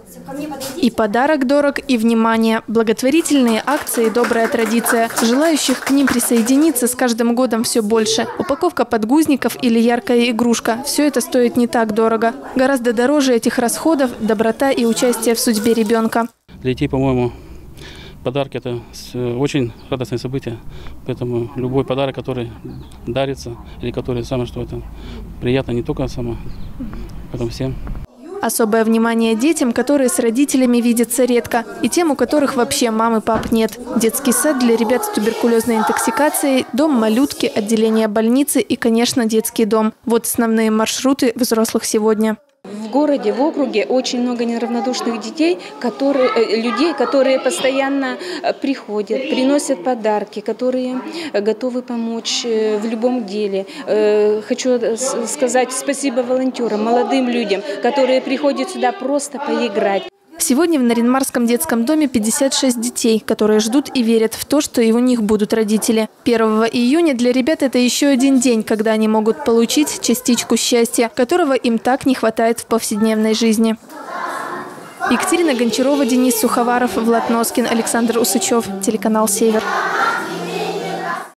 И подарок дорог, и внимание. Благотворительные акции – добрая традиция. Желающих к ним присоединиться с каждым годом все больше. Упаковка подгузников или яркая игрушка – все это стоит не так дорого. Гораздо дороже этих расходов – доброта и участие в судьбе ребенка. Для детей, по-моему, подарки – это очень радостное событие. Поэтому любой подарок, который дарится, или который самое что это приятно не только само, потом всем. Особое внимание детям, которые с родителями видятся редко, и тем, у которых вообще мам и пап нет. Детский сад для ребят с туберкулезной интоксикацией, дом малютки, отделение больницы и, конечно, детский дом. Вот основные маршруты взрослых сегодня. В городе, в округе очень много неравнодушных людей, которые постоянно приходят, приносят подарки, которые готовы помочь в любом деле. Хочу сказать спасибо волонтерам, молодым людям, которые приходят сюда просто поиграть. Сегодня в Нарьян-Марском детском доме 56 детей, которые ждут и верят в то, что и у них будут родители. 1 июня для ребят это еще один день, когда они могут получить частичку счастья, которого им так не хватает в повседневной жизни. Екатерина Гончарова, Денис Суховаров, Влад Носкин, Александр Усачев, телеканал «Север».